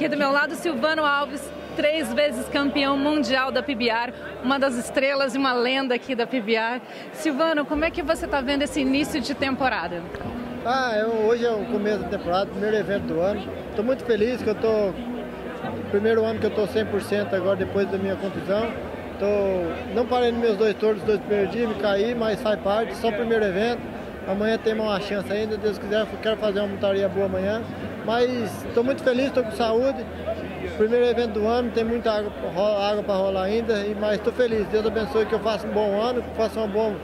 do meu lado, Silvano Alves, 3 vezes campeão mundial da PBR, uma das estrelas e uma lenda aqui da PBR. Silvano, como é que você está vendo esse início de temporada? Hoje é o começo da temporada, primeiro evento do ano. Estou muito feliz que eu estou... Primeiro ano que eu estou 100% agora, depois da minha contusão. Não parei nos meus 2 touros, 2 primeiros dias, me caí, mas faz parte, só o primeiro evento. Amanhã tem uma chance ainda, Deus quiser, quero fazer uma montaria boa amanhã. Mas estou muito feliz, estou com saúde. Primeiro evento do ano, tem muita água para rolar ainda, mas estou feliz. Deus abençoe que eu faça um bom ano, que faça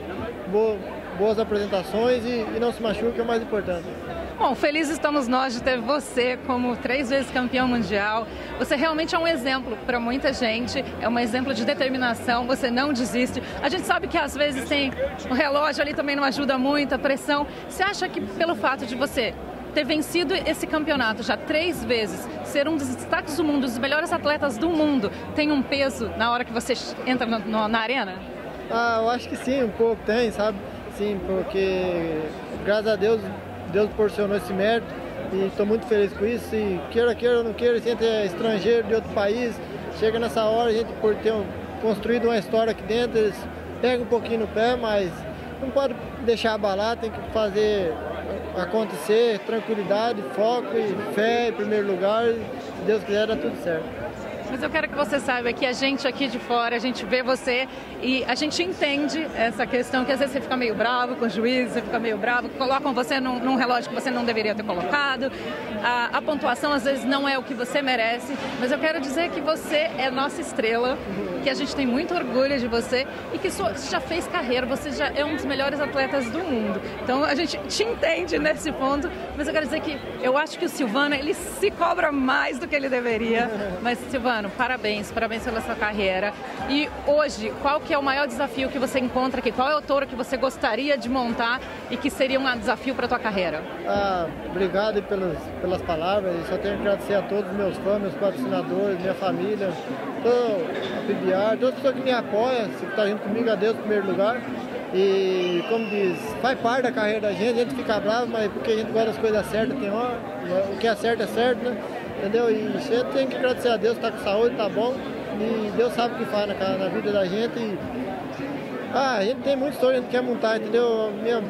boas apresentações e não se machuque, é o mais importante. Bom, felizes estamos nós de ter você como 3 vezes campeão mundial. Você realmente é um exemplo para muita gente, é um exemplo de determinação, você não desiste. A gente sabe que às vezes tem o relógio ali também não ajuda muito, a pressão. Você acha que pelo fato de você ter vencido esse campeonato já 3 vezes, ser um dos destaques do mundo, dos melhores atletas do mundo, tem um peso na hora que você entra na arena? Eu acho que sim, um pouco tem, sabe? Sim, porque graças a Deus, Deus proporcionou esse mérito e estou muito feliz com isso. E queira ou não queira, se é estrangeiro de outro país, chega nessa hora, a gente por ter construído uma história aqui dentro, eles pegam um pouquinho no pé, mas não pode deixar abalar, tem que fazer acontecer, tranquilidade, foco e fé em primeiro lugar, e se Deus quiser dá tudo certo. Mas eu quero que você saiba que a gente aqui de fora, a gente vê você e a gente entende essa questão que às vezes você fica meio bravo com o juiz, você fica meio bravo, colocam você num relógio que você não deveria ter colocado. A pontuação às vezes não é o que você merece, mas eu quero dizer que você é nossa estrela, que a gente tem muito orgulho de você e que você já fez carreira, você já é um dos melhores atletas do mundo. Então a gente te entende nesse ponto, mas eu quero dizer que eu acho que o Silvano, ele se cobra mais do que ele deveria, mas Silvano, parabéns pela sua carreira. E hoje, qual que é o maior desafio que você encontra aqui? Qual é o touro que você gostaria de montar e que seria um desafio para a tua carreira? Obrigado pelas palavras. Eu só tenho que agradecer a todos os meus fãs, meus patrocinadores, minha família, a PBR, todas as pessoas que me apoiam, que estão junto comigo, a Deus em primeiro lugar. E como diz, faz parte da carreira da gente, a gente fica bravo, mas porque a gente gosta das coisas certas, tem hora, o que é certo, né? Entendeu? E você tem que agradecer a Deus, tá com saúde, tá bom. E Deus sabe o que faz na vida da gente. A gente tem muita história, a gente quer montar, entendeu?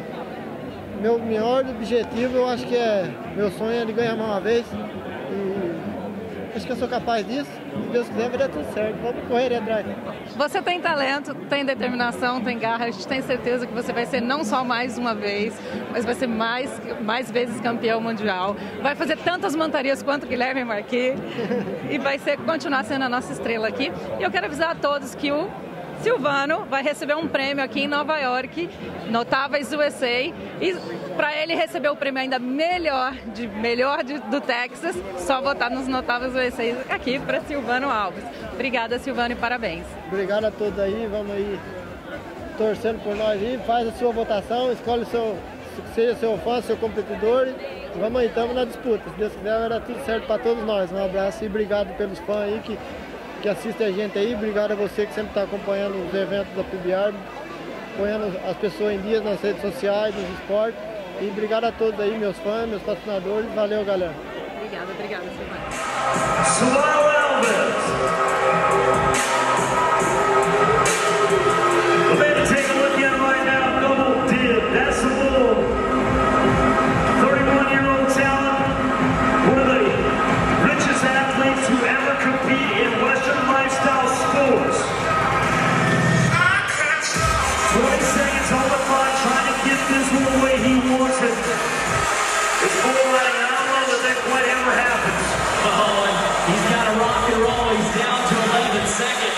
Meu maior objetivo, eu acho que meu sonho é de ganhar mais uma vez. E acho que eu sou capaz disso. Se Deus quiser, vai dar tudo certo. Vamos correr atrás. Você tem talento, tem determinação, tem garra. A gente tem certeza que você vai ser não só mais uma vez, mas vai ser mais vezes campeão mundial. Vai fazer tantas montarias quanto Guilherme Marquis e vai continuar sendo a nossa estrela aqui. E eu quero avisar a todos que o Silvano vai receber um prêmio aqui em Nova York, Notáveis USA, e para ele receber o prêmio ainda melhor do Texas, só votar nos Notáveis USA aqui para Silvano Alves. Obrigada, Silvano, e parabéns. Obrigado a todos aí, vamos aí torcendo por nós aí, faz a sua votação, escolhe seja seu fã, seu competidor, e vamos aí, estamos na disputa. Se Deus quiser, vai dar tudo certo para todos nós. Um abraço e obrigado pelos fãs aí que assistem a gente aí, obrigado a você que sempre está acompanhando os eventos da PBR, acompanhando as pessoas em dias nas redes sociais, nos esportes, e obrigado a todos aí, meus fãs, meus patrocinadores, valeu galera. Obrigada, Silvano. He's got to rock and roll. He's down to 11 seconds.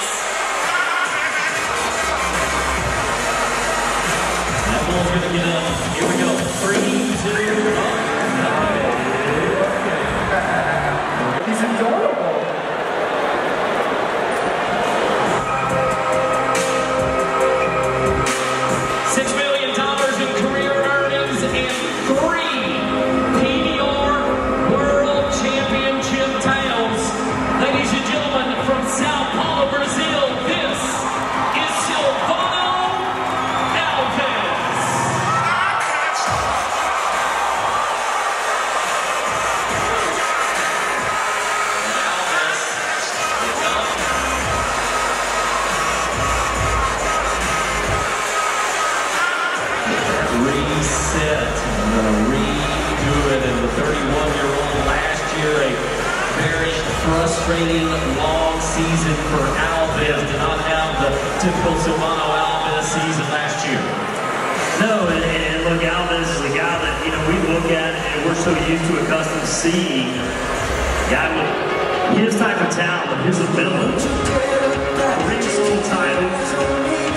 frustrating, long season for Alves. Did not have the typical Silvano Alves season last year. No, and look, Alves is a guy that, you know, we look at and we're so used to accustomed to seeing a guy with his type of talent, with his ability, reach little titles.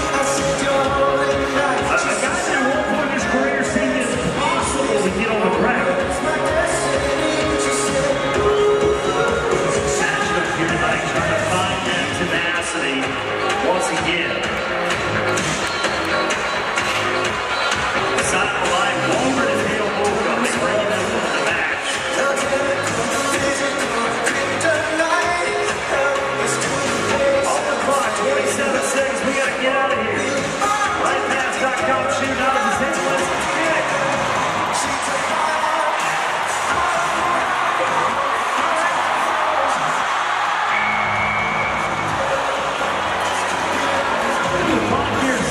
A guy that at one point in his career seemed impossible to get on the ground. Matchup here tonight, trying to find that tenacity once again. Side of the line, Walter and Hale Boca, they bring it up in the match. On the clock, 27 seconds, we gotta get out of here. Right past .com shooting out of his head, let's kick. The clock here,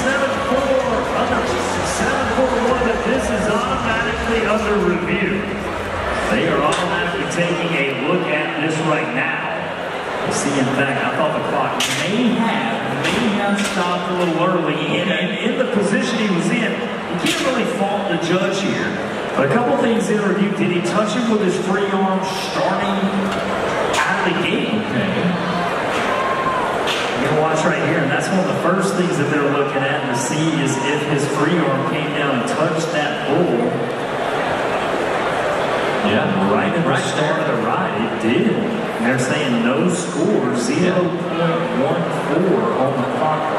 7-4, but this is automatically under review. They are automatically taking a look at this right now. See, in fact, I thought the clock may have stopped a little early, and in the position he was in, you can't really fault the judge here. But a couple things in review. Did he touch him with his free arm starting out of the gate? Okay. You're gonna watch right here, and that's one of the first things that they're looking at to see is if his free arm came down and touched that bull. Yeah, right at the start of the ride, it did. And they're saying no score, 0.14 on the clock